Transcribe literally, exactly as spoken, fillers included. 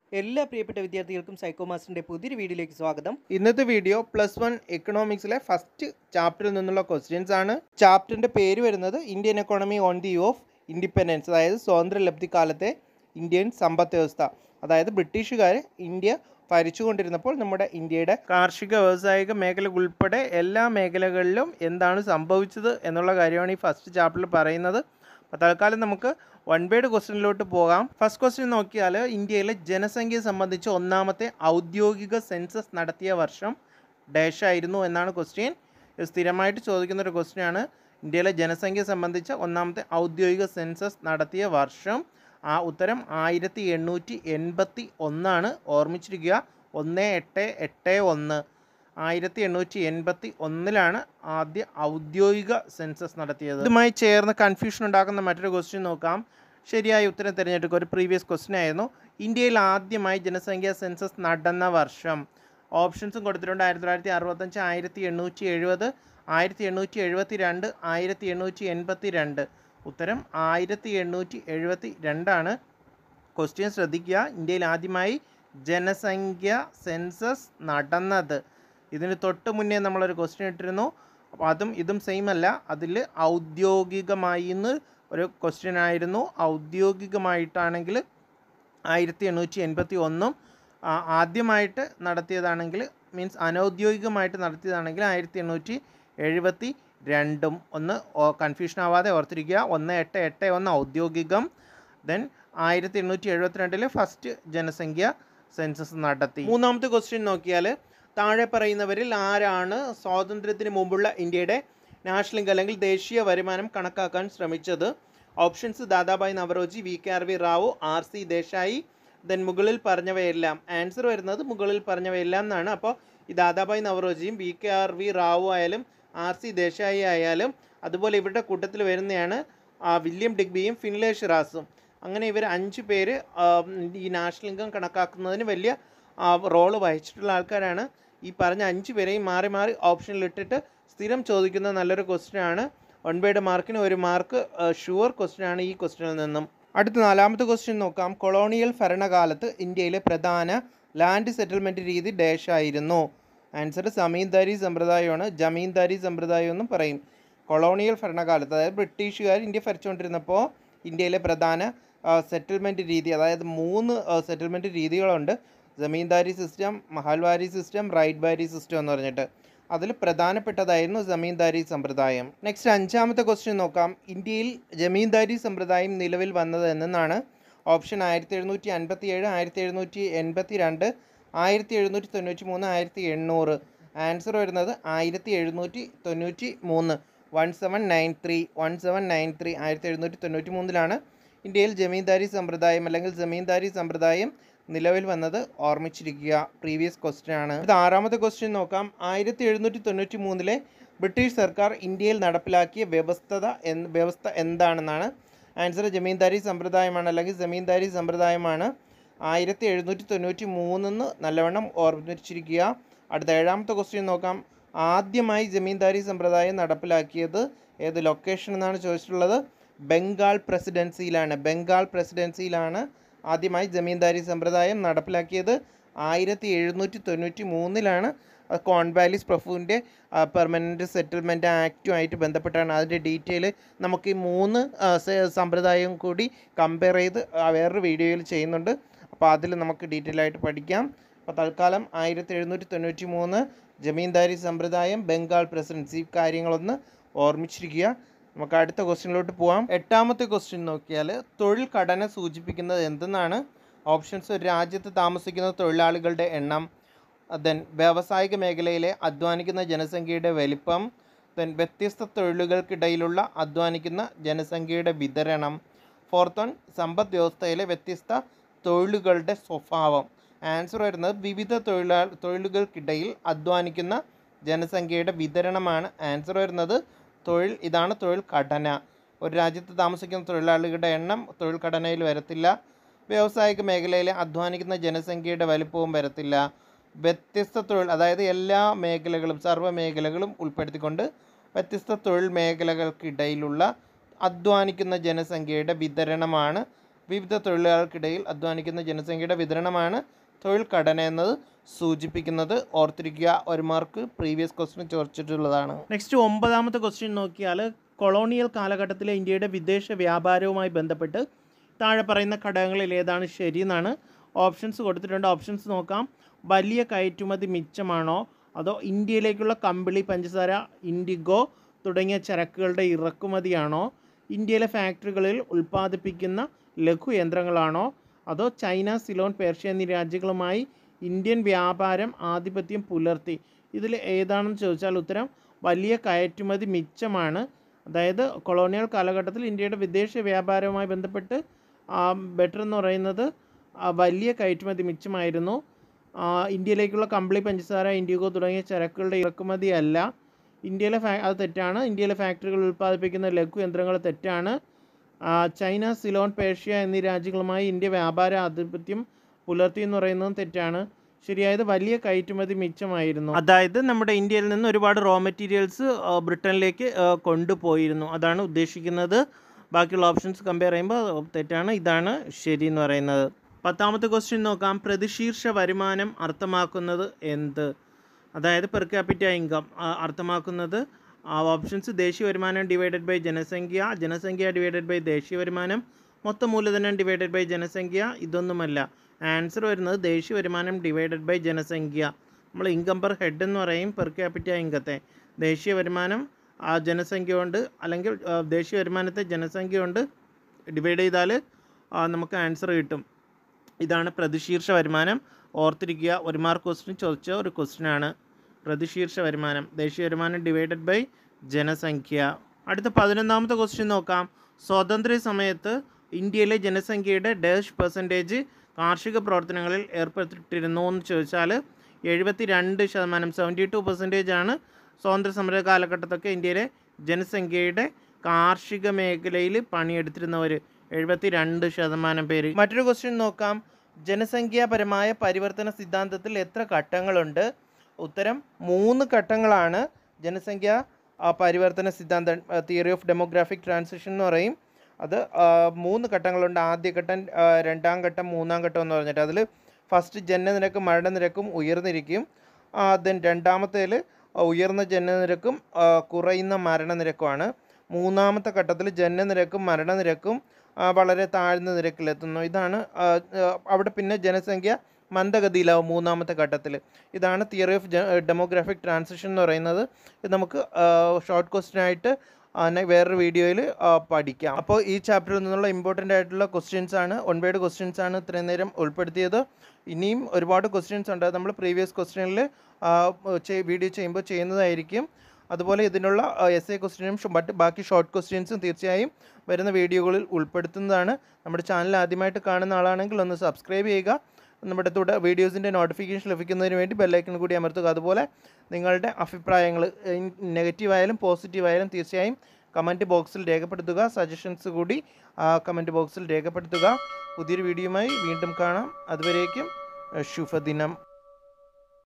എല്ലാ പ്രിയപ്പെട്ട വിദ്യാർത്ഥികൾക്കും സൈക്കോ മാസ്റ്ററിൻ്റെ പുതിയൊരു വീഡിയോയിലേക്ക് സ്വാഗതം. ഇന്നത്തെ വീഡിയോ പ്ലസ് വൺ എക്കണോമിക്സിലെ ഫസ്റ്റ് ചാപ്റ്ററിൽ നിന്നുള്ള ക്വസ്റ്റ്യൻസ് ആണ്. ചാപ്റ്ററിൻ്റെ പേര് വരുന്നത് Indian economy on the of independence, അതായത് സ്വാതന്ത്ര്യ ലബ്ധി കാലത്തെ ഇന്ത്യൻ സമ്പദ് വ്യവസ്ഥ. അതായത് ബ്രിട്ടീഷുകാർ ഇന്ത്യ ഭരിച്ചുകൊണ്ടിരുന്നപ്പോൾ നമ്മുടെ ഇന്ത്യയുടെ കാർഷിക വ്യാവസായിക മേഖല ഉൾപ്പെടെ എല്ലാ മേഖലകളിലും എന്താണ് സംഭവിച്ചത് എന്നുള്ള കാര്യമാണ് ഈ ഫസ്റ്റ് ചാപ്റ്ററിൽ പറയുന്നത്. അപ്പോൾ തൽക്കാലം നമുക്ക് വൺ ബൈഡ് ക്വസ്റ്റ്യനിലോട്ട് പോകാം. ഫസ്റ്റ് ക്വസ്റ്റ്യൻ നോക്കിയാൽ ഇന്ത്യയിലെ ജനസംഖ്യയെ സംബന്ധിച്ച് ഒന്നാമത്തെ ഔദ്യോഗിക സെൻസസ് നടത്തിയ വർഷം ഡാഷ് ആയിരുന്നു എന്നാണ് ക്വസ്റ്റ്യൻ. സ്ഥിരമായിട്ട് ചോദിക്കുന്ന ഒരു ക്വസ്റ്റ്യൻ ആണ്. ഇന്ത്യയിലെ ജനസംഖ്യയെ സംബന്ധിച്ച് ഒന്നാമത്തെ ഔദ്യോഗിക സെൻസസ് നടത്തിയ വർഷം ആ ഉത്തരം ആയിരത്തി എണ്ണൂറ്റി എൺപത്തി ഒന്നാണ്. ഓർമ്മിച്ചിരിക്കുക, ഒന്ന് എട്ട് എട്ട് ഒന്ന് ആയിരത്തി എണ്ണൂറ്റി എൺപത്തി ഒന്നിലാണ് ആദ്യ ഔദ്യോഗിക സെൻസസ് നടത്തിയത്. ഇതുമായി ചേർന്ന് കൺഫ്യൂഷൻ ഉണ്ടാക്കുന്ന മറ്റൊരു ക്വസ്റ്റ്യൻ നോക്കാം. ശരിയായ ഉത്തരം തിരഞ്ഞെടുക്കുക. ഒരു പ്രീവിയസ് ക്വസ്റ്റ്യൻ ആയിരുന്നു. ഇന്ത്യയിൽ ആദ്യമായി ജനസംഖ്യാ സെൻസസ് നടന്ന വർഷം ഓപ്ഷൻസും കൊടുത്തിട്ടുണ്ട്. ആയിരത്തി തൊള്ളായിരത്തി അറുപത്തഞ്ച്, ആയിരത്തി എണ്ണൂറ്റി എഴുപത്, ആയിരത്തി എണ്ണൂറ്റി എഴുപത്തി രണ്ട്, ആയിരത്തി എണ്ണൂറ്റി എൺപത്തി രണ്ട്. ഉത്തരം ആയിരത്തി എണ്ണൂറ്റി എഴുപത്തി രണ്ടാണ്. ക്വസ്റ്റ്യൻ ശ്രദ്ധിക്കുക. ഇന്ത്യയിൽ ആദ്യമായി ജനസംഖ്യ സെൻസസ് നടന്നത്. ഇതിന് തൊട്ട് മുന്നേ നമ്മളൊരു ക്വസ്റ്റ്യൻ ഇട്ടിരുന്നു. അപ്പോൾ അതും ഇതും സെയിം അല്ല. അതിൽ ഔദ്യോഗികമായി എന്ന് ഒരു ക്വസ്റ്റ്യൻ ആയിരുന്നു. ഔദ്യോഗികമായിട്ടാണെങ്കിൽ ആയിരത്തി എണ്ണൂറ്റി എൺപത്തി ഒന്നും ആദ്യമായിട്ട് നടത്തിയതാണെങ്കിൽ മീൻസ് അനൗദ്യോഗികമായിട്ട് നടത്തിയതാണെങ്കിൽ ആയിരത്തി എണ്ണൂറ്റി എഴുപത്തി രണ്ടും. ഒന്ന് കൺഫ്യൂഷൻ ആവാതെ ഓർത്തിരിക്കുക. ഒന്ന് എട്ട് എട്ട് ഒന്ന് ഔദ്യോഗികം, ദെൻ ആയിരത്തി എണ്ണൂറ്റി എഴുപത്തി രണ്ടിൽ ഫസ്റ്റ് ജനസംഖ്യ സെൻസസ് നടത്തി. മൂന്നാമത്തെ ക്വസ്റ്റ്യൻ നോക്കിയാൽ താഴെ പറയുന്നവരിൽ ആരാണ് സ്വാതന്ത്ര്യത്തിന് മുമ്പുള്ള ഇന്ത്യയുടെ നാഷണൽ ഇൻകം അല്ലെങ്കിൽ ദേശീയ വരുമാനം കണക്കാക്കാൻ ശ്രമിച്ചത്? Options Dadabhai Naoroji, V K R V Rao, R C Desai, then മുകളിൽ പറഞ്ഞവയെല്ലാം. ആൻസർ വരുന്നത് മുകളിൽ പറഞ്ഞവയെല്ലാം എന്നാണ്. അപ്പോൾ ഈ ദാദാഭായ് നവറോജിയും V K R V Rao ആയാലും ആർ സി ദേശായി ആയാലും അതുപോലെ ഇവരുടെ കൂട്ടത്തിൽ വരുന്നതാണ് വില്യം ഡിഗ്ബിയും ഫിൻലെ ഷിറാസും. അങ്ങനെ ഇവർ അഞ്ച് പേര് ഈ നാഷണൽ ഇൻകം കണക്കാക്കുന്നതിന് വലിയ റോള് വഹിച്ചിട്ടുള്ള ആൾക്കാരാണ്. ഈ പറഞ്ഞ അഞ്ച് പേരെയും മാറി മാറി ഓപ്ഷനിലിട്ടിട്ട് സ്ഥിരം ചോദിക്കുന്ന നല്ലൊരു ക്വസ്റ്റ്യൻ ആണ്. വൺ ബൈയുടെ മാർക്കിന് ഒരു മാർക്ക് ഷുവർ ക്വസ്റ്റ്യൻ ആണ് ഈ ക്വസ്റ്റ്യനിൽ നിന്നും. അടുത്ത നാലാമത്തെ ക്വസ്റ്റ്യൻ നോക്കാം. കൊളോണിയൽ ഭരണകാലത്ത് ഇന്ത്യയിലെ പ്രധാന ലാൻഡ് സെറ്റിൽമെൻറ്റ് രീതി ഡാഷ് ആയിരുന്നു. ആൻസർ സമീന്ദാരി സമ്പ്രദായമാണ്. ജമീന്ദാരി സമ്പ്രദായം എന്നും പറയും. കൊളോണിയൽ ഭരണകാലത്ത് അതായത് ബ്രിട്ടീഷുകാർ ഇന്ത്യ ഭരിച്ചുകൊണ്ടിരുന്നപ്പോൾ ഇന്ത്യയിലെ പ്രധാന സെറ്റിൽമെൻറ്റ് രീതി, അതായത് മൂന്ന് സെറ്റിൽമെൻറ്റ് രീതികളുണ്ട്. Zamindari system, mahalwari system, ryotwari system എന്ന് പറഞ്ഞിട്ട്. അതിൽ പ്രധാനപ്പെട്ടതായിരുന്നു ജമീന്ദാരി സമ്പ്രദായം. നെക്സ്റ്റ് അഞ്ചാമത്തെ ക്വസ്റ്റ്യൻ നോക്കാം. ഇന്ത്യയിൽ ജമീന്ദാരി സമ്പ്രദായം നിലവിൽ വന്നത് എന്നാണ്? ഓപ്ഷൻ ആയിരത്തി എഴുന്നൂറ്റി അൻപത്തി ഏഴ്, ആയിരത്തി എഴുന്നൂറ്റി എൺപത്തി രണ്ട്, ആയിരത്തി എഴുന്നൂറ്റി തൊണ്ണൂറ്റി മൂന്ന്, ആയിരത്തി എണ്ണൂറ്. ആൻസർ വരുന്നത് ആയിരത്തി എഴുന്നൂറ്റി തൊണ്ണൂറ്റി മൂന്ന്. One seven nine three one seven nine three ആയിരത്തി എഴുന്നൂറ്റി തൊണ്ണൂറ്റി മൂന്നിലാണ് ഇന്ത്യയിൽ ജമീന്ദാരി സമ്പ്രദായം അല്ലെങ്കിൽ ജമീന്ദാരി സമ്പ്രദായം നിലവിൽ വന്നത്. ഓർമ്മിച്ചിരിക്കുക, പ്രീവിയസ് ക്വസ്റ്റ്യൻ ആണ്. ഇത് ആറാമത്തെ ക്വസ്റ്റ്യൻ നോക്കാം. ആയിരത്തി എഴുന്നൂറ്റി തൊണ്ണൂറ്റി മൂന്നിലെ ബ്രിട്ടീഷ് സർക്കാർ ഇന്ത്യയിൽ നടപ്പിലാക്കിയ വ്യവസ്ഥത എന്ന് വ്യവസ്ഥ എന്താണെന്നാണ്? ആൻസർ ജമീന്ദാരി സമ്പ്രദായമാണ് അല്ലെങ്കിൽ ജമീന്ദാരി സമ്പ്രദായമാണ്. ആയിരത്തി എഴുന്നൂറ്റി തൊണ്ണൂറ്റി മൂന്നെന്ന് നല്ലവണ്ണം ഓർമ്മിച്ചിരിക്കുക. അടുത്ത ഏഴാമത്തെ ക്വസ്റ്റ്യൻ നോക്കാം. ആദ്യമായി ജമീന്ദാരി സമ്പ്രദായം നടപ്പിലാക്കിയത് ഏത് ലൊക്കേഷൻ എന്നാണ് ചോദിച്ചിട്ടുള്ളത്? ബംഗാൾ പ്രസിഡൻസിയിലാണ്. ബംഗാൾ പ്രസിഡൻസിയിലാണ് ആദ്യമായി ജമീന്ദാരി സമ്പ്രദായം നടപ്പിലാക്കിയത്. ആയിരത്തി എഴുന്നൂറ്റി തൊണ്ണൂറ്റി മൂന്നിലാണ്. കോൺവാലിസ് പ്രഭുവിൻ്റെ പെർമനൻറ്റ് സെറ്റിൽമെൻറ്റ് ആക്റ്റുമായിട്ട് ബന്ധപ്പെട്ടാണ്. അതിൻ്റെ ഡീറ്റെയിൽ നമുക്ക് ഈ മൂന്ന് സമ്പ്രദായം കൂടി കമ്പയർ ചെയ്ത് വേറൊരു വീഡിയോയിൽ ചെയ്യുന്നുണ്ട്. അപ്പോൾ അതിൽ നമുക്ക് ഡീറ്റെയിൽ ആയിട്ട് പഠിക്കാം. അപ്പോൾ തൽക്കാലം ആയിരത്തി എഴുന്നൂറ്റി തൊണ്ണൂറ്റി മൂന്ന് ജമീന്ദാരി സമ്പ്രദായം, ബംഗാൾ പ്രസിഡൻസി, കാര്യങ്ങളൊന്ന് ഓർമ്മിച്ചിരിക്കുക. നമുക്ക് അടുത്ത ക്വസ്റ്റ്യനിലോട്ട് പോകാം. എട്ടാമത്തെ ക്വസ്റ്റ്യൻ നോക്കിയാൽ തൊഴിൽ ഘടന സൂചിപ്പിക്കുന്നത് എന്തെന്നാണ്? ഓപ്ഷൻസ് ഒരു രാജ്യത്ത് താമസിക്കുന്ന തൊഴിലാളികളുടെ എണ്ണം, ദെൻ വ്യാവസായിക മേഖലയിലെ അധ്വാനിക്കുന്ന ജനസംഖ്യയുടെ വലിപ്പം, ദെൻ വ്യത്യസ്ത തൊഴിലുകൾക്കിടയിലുള്ള അധ്വാനിക്കുന്ന ജനസംഖ്യയുടെ വിതരണം, ഫോർത്ത് വൺ സമ്പദ് വ്യവസ്ഥയിലെ വ്യത്യസ്ത തൊഴിലുകളുടെ സ്വഭാവം. ആൻസർ വരുന്നത് വിവിധ തൊഴിലാ തൊഴിലുകൾക്കിടയിൽ അധ്വാനിക്കുന്ന ജനസംഖ്യയുടെ വിതരണമാണ് ആൻസർ വരുന്നത്. തൊഴിൽ ഇതാണ് തൊഴിൽ ഘടന. ഒരു രാജ്യത്ത് താമസിക്കുന്ന തൊഴിലാളികളുടെ എണ്ണം തൊഴിൽ ഘടനയിൽ വരത്തില്ല. വ്യാവസായിക മേഖലയിലെ അധ്വാനിക്കുന്ന ജനസംഖ്യയുടെ വലിപ്പവും വരത്തില്ല. വ്യത്യസ്ത തൊഴിൽ അതായത് എല്ലാ മേഖലകളും സർവ്വ മേഖലകളും ഉൾപ്പെടുത്തിക്കൊണ്ട് വ്യത്യസ്ത തൊഴിൽ മേഖലകൾക്കിടയിലുള്ള അധ്വാനിക്കുന്ന ജനസംഖ്യയുടെ വിതരണമാണ് വിവിധ തൊഴിലാളികൾക്കിടയിൽ അധ്വാനിക്കുന്ന ജനസംഖ്യയുടെ വിതരണമാണ് തൊഴിൽ ഘടന എന്നത് സൂചിപ്പിക്കുന്നത്. ഓർത്തിരിക്കുക, ഒരു മാർക്ക് പ്രീവിയസ് ക്വസ്റ്റ്യൻ ചോദിച്ചിട്ടുള്ളതാണ്. നെക്സ്റ്റ് ഒമ്പതാമത്തെ ക്വസ്റ്റ്യൻ നോക്കിയാൽ കൊളോണിയൽ കാലഘട്ടത്തിലെ ഇന്ത്യയുടെ വിദേശ വ്യാപാരവുമായി ബന്ധപ്പെട്ട് താഴെ പറയുന്ന ഘടകങ്ങളിൽ ഏതാണ് ശരി എന്നാണ് ഓപ്ഷൻസ് കൊടുത്തിട്ടുണ്ട്. ഓപ്ഷൻസ് നോക്കാം. വലിയ കയറ്റുമതി മിച്ചമാണോ, അതോ ഇന്ത്യയിലേക്കുള്ള കമ്പിളി, പഞ്ചസാര, ഇൻഡിഗോ തുടങ്ങിയ ചരക്കുകളുടെ ഇറക്കുമതിയാണോ, ഇന്ത്യയിലെ ഫാക്ടറികളിൽ ഉൽപ്പാദിപ്പിക്കുന്ന ലഘുയന്ത്രങ്ങളാണോ, അതോ ചൈന, സിലോൺ, പേർഷ്യ എന്നീ രാജ്യങ്ങളുമായി ഇന്ത്യൻ വ്യാപാരം ആധിപത്യം പുലർത്തി? ഇതിൽ ഏതാണെന്ന് ചോദിച്ചാൽ ഉത്തരം വലിയ കയറ്റുമതി മിച്ചമാണ്. അതായത് കൊളോണിയൽ കാലഘട്ടത്തിൽ ഇന്ത്യയുടെ വിദേശ വ്യാപാരവുമായി ബന്ധപ്പെട്ട് ബെറ്റർ എന്ന് പറയുന്നത് വലിയ കയറ്റുമതി മിച്ചമായിരുന്നു. ഇന്ത്യയിലേക്കുള്ള കമ്പിളി, പഞ്ചസാര, ഇൻഡിഗോ തുടങ്ങിയ ചരക്കുകളുടെ ഇറക്കുമതി അല്ല. ഇന്ത്യയിലെ ഫാ അത് തെറ്റാണ്. ഇന്ത്യയിലെ ഫാക്ടറികൾ ഉൽപ്പാദിപ്പിക്കുന്ന ലഘു യന്ത്രങ്ങൾ തെറ്റാണ്. ചൈന, സിലോൺ, പേർഷ്യ എന്നീ രാജ്യങ്ങളുമായി ഇന്ത്യ വ്യാപാര ആധിപത്യം പുലർത്തി എന്ന് പറയുന്നതും തെറ്റാണ്. ശരിയായത് വലിയ കയറ്റുമതി മിച്ചമായിരുന്നു. അതായത് നമ്മുടെ ഇന്ത്യയിൽ നിന്ന് ഒരുപാട് റോ മെറ്റീരിയൽസ് ബ്രിട്ടനിലേക്ക് കൊണ്ടുപോയിരുന്നു, അതാണ് ഉദ്ദേശിക്കുന്നത്. ബാക്കിയുള്ള ഓപ്ഷൻസ് കമ്പയർ ചെയ്യുമ്പോൾ തെറ്റാണ്. ഇതാണ് ശരി എന്ന് പറയുന്നത്. പത്താമത്തെ ക്വസ്റ്റ്യൻ നോക്കാം. പ്രതിശീർഷ വരുമാനം അർത്ഥമാക്കുന്നത് എന്ത്? അതായത് പെർ ക്യാപിറ്റ ഇൻകം അർത്ഥമാക്കുന്നത് ഓപ്ഷൻസ് ദേശീയ വരുമാനം ഡിവൈഡഡ് ബൈ ജനസംഖ്യ, ജനസംഖ്യ ഡിവൈഡഡ് ബൈ ദേശീയ വരുമാനം, മൊത്ത മൂലധനം ഡിവൈഡഡ് ബൈ ജനസംഖ്യ. ഇതൊന്നുമല്ല. ആൻസർ വരുന്നത് ദേശീയ വരുമാനം ഡിവൈഡഡ് ബൈ ജനസംഖ്യ. നമ്മൾ ഇൻകം പെർ ഹെഡ് എന്ന് പറയും പെർ ക്യാപിറ്റ ഇൻകത്തെ. ദേശീയ വരുമാനം ജനസംഖ്യ കൊണ്ട്, അല്ലെങ്കിൽ ദേശീയ വരുമാനത്തെ ജനസംഖ്യ കൊണ്ട് ഡിവൈഡ് ചെയ്താൽ നമുക്ക് ആൻസർ കിട്ടും. ഇതാണ് പ്രതിശീർഷ വരുമാനം. ഓർത്തിരിക്കുക, ഒരു മാർക്ക് ക്വസ്റ്റ്യൻ ചോദിച്ച ഒരു ക്വസ്റ്റ്യനാണ്. പ്രതിശീർഷ വരുമാനം, ദേശീയ വരുമാനം ഡിവൈഡഡ് ബൈ ജനസംഖ്യ. അടുത്ത പതിനൊന്നാമത്തെ ക്വസ്റ്റ്യൻ നോക്കാം. സ്വാതന്ത്ര്യ സമയത്ത് ഇന്ത്യയിലെ ജനസംഖ്യയുടെ ഡാഷ് പെർസെൻറ്റേജ് കാർഷിക പ്രവർത്തനങ്ങളിൽ ഏർപ്പെട്ടിരുന്നു എന്ന് ചോദിച്ചാൽ എഴുപത്തി രണ്ട് ശതമാനം സെവൻറ്റി ടു പെർസെൻറ്റേജ് ആണ് സ്വാതന്ത്ര്യ സമര കാലഘട്ടത്തൊക്കെ ഇന്ത്യയിലെ ജനസംഖ്യയുടെ കാർഷിക മേഖലയിൽ പണിയെടുത്തിരുന്നവർ എഴുപത്തി രണ്ട് ശതമാനം പേര്. മറ്റൊരു ക്വസ്റ്റ്യൻ നോക്കാം. ജനസംഖ്യാപരമായ പരിവർത്തന സിദ്ധാന്തത്തിൽ എത്ര ഘട്ടങ്ങളുണ്ട്? ഉത്തരം മൂന്ന് ഘട്ടങ്ങളാണ്. ജനസംഖ്യ പരിവർത്തന സിദ്ധാന്തം, തിയറി ഓഫ് ഡെമോഗ്രാഫിക് ട്രാൻസിഷൻ എന്ന് പറയും. അത് മൂന്ന് ഘട്ടങ്ങളുണ്ട്. ആദ്യ ഘട്ടം, രണ്ടാം ഘട്ടം, മൂന്നാം ഘട്ടം എന്ന് പറഞ്ഞിട്ട് അതിൽ ഫസ്റ്റ് ജനനനിരക്കും മരണനിരക്കും ഉയർന്നിരിക്കും. ദെൻ രണ്ടാമത്തേൽ ഉയർന്ന ജനനനിരക്കും കുറയുന്ന മരണനിരക്കുമാണ്. മൂന്നാമത്തെ ഘട്ടത്തിൽ ജനനനിരക്കും മരണനിരക്കും വളരെ താഴ്ന്ന നിരക്കിലെത്തുന്നു. ഇതാണ് അവിടെ പിന്നെ ജനസംഖ്യ മന്ദഗതിയിലാവും മൂന്നാമത്തെ ഘട്ടത്തിൽ. ഇതാണ് തിയറി ഓഫ് ഡെമോഗ്രാഫിക് ട്രാൻസിഷൻ എന്ന് പറയുന്നത്. ഇത് നമുക്ക് ഷോർട്ട് ക്വസ്റ്റ്യൻ ആയിട്ട് വേറൊരു വീഡിയോയിൽ പഠിക്കാം. അപ്പോൾ ഈ ചാപ്റ്ററിൽ നിന്നുള്ള ഇമ്പോർട്ടൻ്റ് ആയിട്ടുള്ള ക്വസ്റ്റ്യൻസ് ആണ്, വൺ വേർഡ് ക്വസ്റ്റ്യൻസ് ആണ് ഇത്രയും നേരം ഉൾപ്പെടുത്തിയത്. ഇനിയും ഒരുപാട് ക്വസ്റ്റ്യൻസ് ഉണ്ട്, നമ്മൾ പ്രീവിയസ് ക്വസ്റ്റ്യനിൽ വീഡിയോ ചെയ്യുമ്പോൾ ചെയ്യുന്നതായിരിക്കും. അതുപോലെ ഇതിനുള്ള എസ് എ ക്വസ്റ്റ്യനും മറ്റ് ബാക്കി ഷോർട്ട് ക്വസ്റ്റ്യൻസും തീർച്ചയായും വരുന്ന വീഡിയോകളിൽ ഉൾപ്പെടുത്തുന്നതാണ്. നമ്മുടെ ചാനൽ ആദ്യമായിട്ട് കാണുന്ന ആളാണെങ്കിൽ ഒന്ന് സബ്സ്ക്രൈബ് ചെയ്യുക. നമ്മുടെ തുടർ വീഡിയോസിൻ്റെ നോട്ടിഫിക്കേഷൻ ലഭിക്കുന്നതിന് വേണ്ടി ബെല്ലൈക്കൺ കൂടി അമർത്തുക. അതുപോലെ നിങ്ങളുടെ അഭിപ്രായങ്ങൾ നെഗറ്റീവായാലും പോസിറ്റീവായാലും തീർച്ചയായും കമൻറ്റ് ബോക്സിൽ രേഖപ്പെടുത്തുക. സജഷൻസ് കൂടി കമൻറ്റ് ബോക്സിൽ രേഖപ്പെടുത്തുക. പുതിയൊരു വീഡിയോയുമായി വീണ്ടും കാണാം. അതുവരേക്കും ശുഭദിനം.